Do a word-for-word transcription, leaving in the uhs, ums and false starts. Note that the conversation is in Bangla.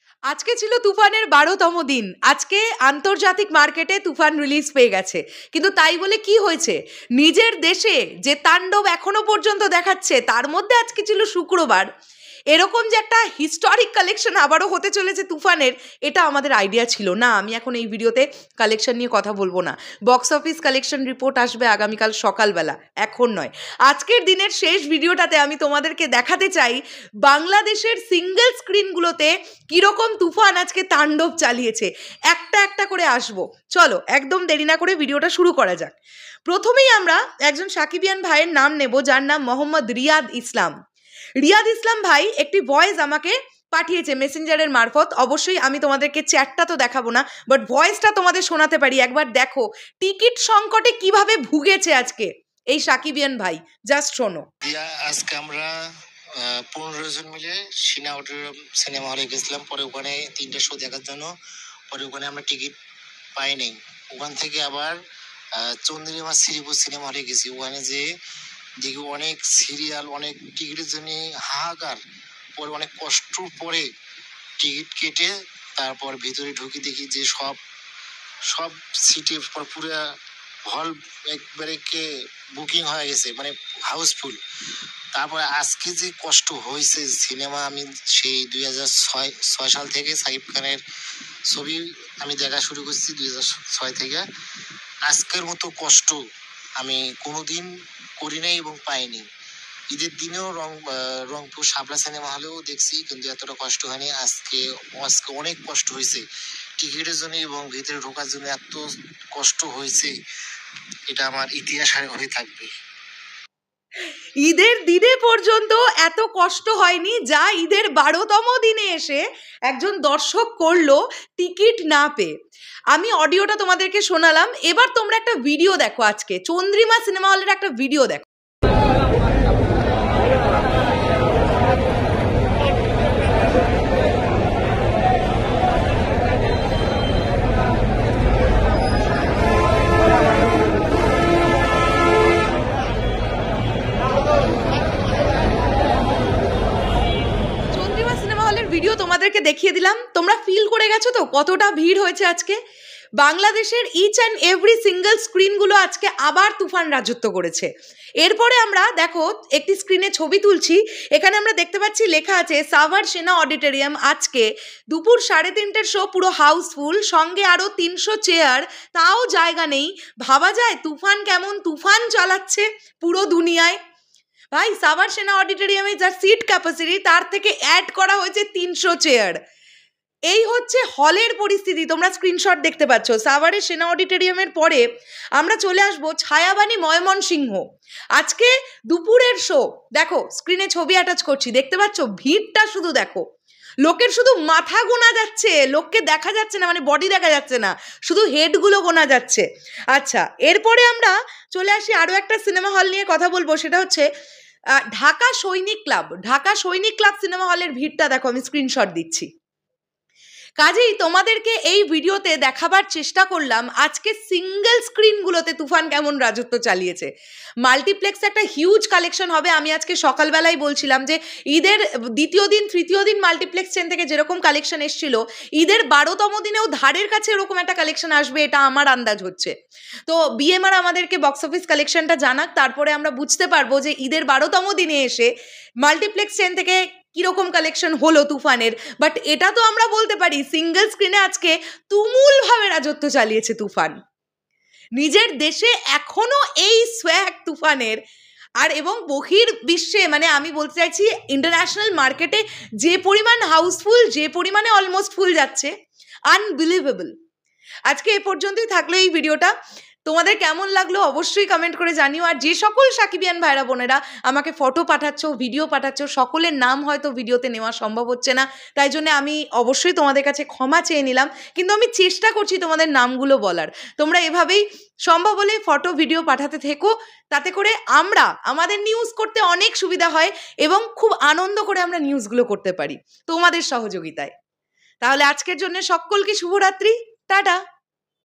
আজকে ছিল তুফানের বারোতম দিন। আজকে আন্তর্জাতিক মার্কেটে তুফান রিলিজ পেয়ে গেছে, কিন্তু তাই বলে কি হয়েছে? নিজের দেশে যে তাণ্ডব এখনো পর্যন্ত দেখাচ্ছে, তার মধ্যে আজকে ছিল শুক্রবার, এরকম যে একটা হিস্টোরিক কালেকশন আবারও হতে চলেছে তুফানের, এটা আমাদের আইডিয়া ছিল না। আমি এখন এই ভিডিওতে কালেকশন নিয়ে কথা বলবো না। বক্স অফিস কালেকশন রিপোর্ট আসবে আগামীকাল সকালবেলা, এখন নয়। আজকের দিনের শেষ ভিডিওটাতে আমি তোমাদেরকে দেখাতে চাই বাংলাদেশের সিঙ্গেল স্ক্রিনগুলোতে কীরকম তুফান আজকে তাণ্ডব চালিয়েছে। একটা একটা করে আসবো, চলো একদম দেরি না করে ভিডিওটা শুরু করা যাক। প্রথমেই আমরা একজন সাকিবিয়ান ভাইয়ের নাম নেব, যার নাম মোহাম্মদ রিয়াদ ইসলাম। রিয়াদ ইসলাম ভাই একটি ভয়েস আমাকে পাঠিয়েছে মেসেঞ্জারের মারফত। অবশ্যই আমি তোমাদেরকে চ্যাটটা তো দেখাবো না, বাট ভয়েসটা তোমাদের শোনাতে পারি। একবার দেখো টিকিট সংকটে কিভাবে ভুগেছে আজকে এই সাকিবিয়ান ভাই, জাস্ট শোনো। আজকে আমরা পনেরো জন মিলে সিনা অডিটোরিয়াম সিনেমা হলে গেছিলাম। পরে ওখানে তিনটা শো দেখার জন্য, পরে ওখানে আমরা টিকিট পাই নাই। ওখান থেকে আবার চন্দ্রিমা শ্রীপুর সিনেমা হলে গেছি। ওখানে যে দেখি অনেক সিরিয়াল, অনেক টিকিটের জন্য হাহাকার। পরে অনেক কষ্ট পরে টিকিট কেটে তারপর ভিতরে ঢুকি, দেখি যে সব সব সিটে পুরো হল একবারে কে বুকিং হয়ে গেছে, মানে হাউসফুল। তারপরে আজকে যে কষ্ট হয়েছে সিনেমা, আমি সেই দুই হাজার ছয় ছয় সাল থেকে সাকিব খানের ছবি আমি দেখা শুরু করছি দুই হাজার ছয় থেকে। আজকের মতো কষ্ট আমি কোনোদিন করি নাই এবং পাইনি। ঈদের দিনেও রং রংপুর শাপলা সিনেমা হলেও দেখছি, কিন্তু এতটা কষ্ট হয়নি। আজকে আজকে অনেক কষ্ট হয়েছে টিকিটের জন্য এবং ভিতরে ঢোকার জন্য এত কষ্ট হয়েছে, এটা আমার ইতিহাস হয়ে থাকবে। ঈদের দিনে পর্যন্ত এত কষ্ট হয়নি যা ঈদের বারোতম দিনে এসে একজন দর্শক করলো টিকিট না পেয়ে। আমি অডিওটা তোমাদেরকে শোনালাম, এবার তোমরা একটা ভিডিও দেখো। আজকে চন্দ্রিমা সিনেমা হলের একটা ভিডিও দেখো। ভিডিও তোমাদেরকে দেখিয়ে দিলাম, তোমরা ফিল করে গেছো তো কতটা ভিড় হয়েছে আজকে। বাংলাদেশের ইচ অ্যান্ড এভরি সিঙ্গেল স্ক্রিনগুলো আজকে আবার তুফান রাজত্ব করেছে। এরপরে আমরা দেখো একটি স্ক্রিনে ছবি তুলছি, এখানে আমরা দেখতে পাচ্ছি লেখা আছে সাভার সেনা অডিটোরিয়াম। আজকে দুপুর সাড়ে তিনটের শো পুরো হাউসফুল, সঙ্গে আরও তিনশো চেয়ার, তাও জায়গা নেই। ভাবা যায় তুফান কেমন তুফান চালাচ্ছে পুরো দুনিয়ায়। ভাই সাভার সেনা অডিটোরিয়ামে যার সিট ক্যাপাসিটি, তার থেকে অ্যাড করা হয়েছে তিনশো চেয়ার। এই হচ্ছে হলের পরিস্থিতি, তোমরা স্ক্রিনশট দেখতে পাচ্ছ। সাভারের সেনা অডিটোরিয়ামের পরে আমরা চলে আসবো ছায়াবাণী ময়মনসিংহ। আজকে দুপুরের শো, দেখো স্ক্রিনে ছবি অ্যাটাচ করছি, দেখতে পাচ্ছ ভিড়টা শুধু দেখো। লোকের শুধু মাথা গোনা যাচ্ছে, লোককে দেখা যাচ্ছে না, মানে বডি দেখা যাচ্ছে না, শুধু হেডগুলো গোনা যাচ্ছে। আচ্ছা, এরপরে আমরা চলে আসি আরও একটা সিনেমা হল নিয়ে কথা বলবো, সেটা হচ্ছে ঢাকা সৈনিক ক্লাব। ঢাকা সৈনিক ক্লাব সিনেমা হলের ভিড়টা দেখো, আমি স্ক্রিনশট দিচ্ছি। কাজেই তোমাদেরকে এই ভিডিওতে দেখাবার চেষ্টা করলাম আজকে সিঙ্গেল স্ক্রিনগুলোতে তুফান কেমন রাজত্ব চালিয়েছে। মাল্টিপ্লেক্স একটা হিউজ কালেকশন হবে। আমি আজকে সকালবেলায় বলছিলাম যে ঈদের দ্বিতীয় দিন তৃতীয় দিন মাল্টিপ্লেক্স চেন থেকে যেরকম কালেকশন এসেছিল, ঈদের বারোতম দিনেও ধারের কাছে এরকম একটা কালেকশন আসবে, এটা আমার আন্দাজ হচ্ছে। তো বিএমআর আমাদেরকে বক্স অফিস কালেকশনটা জানাক, তারপরে আমরা বুঝতে পারবো যে ঈদের বারোতম দিনে এসে মাল্টিপ্লেক্স চেন থেকে কিরকম কালেকশন হলো তুফানের। বাট এটা তো আমরা বলতে পারি সিঙ্গেল স্ক্রিনে আজকে তুমুলভাবে রাজত্ব চালিয়েছে তুফান। নিজের দেশে এখনো এই সোয়াগ তুফানের, আর এবং বহির বিশ্বে, মানে আমি বলতে চাইছি ইন্টারন্যাশনাল মার্কেটে যে পরিমাণ হাউসফুল, যে পরিমাণে অলমোস্ট ফুল যাচ্ছে, আনবিলিভেবল। আজকে এ পর্যন্তই থাকলো এই ভিডিওটা। তোমাদের কেমন লাগলো অবশ্যই কমেন্ট করে জানিও। আর যে সকল সাকিবিয়ান ভাইরা বোনেরা আমাকে ফটো পাঠাচ্ছ, ভিডিও পাঠাচ্ছ, সকলের নাম হয়তো ভিডিওতে নেওয়া সম্ভব হচ্ছে না, তাই জন্য আমি অবশ্যই তোমাদের কাছে ক্ষমা চেয়ে নিলাম, কিন্তু আমি চেষ্টা করছি তোমাদের নামগুলো বলার। তোমরা এভাবেই সম্ভব হলে ফটো ভিডিও পাঠাতে থেকো, তাতে করে আমরা আমাদের নিউজ করতে অনেক সুবিধা হয় এবং খুব আনন্দ করে আমরা নিউজগুলো করতে পারি তোমাদের সহযোগিতায়। তাহলে আজকের জন্য সকলকে শুভরাত্রি, টাটা।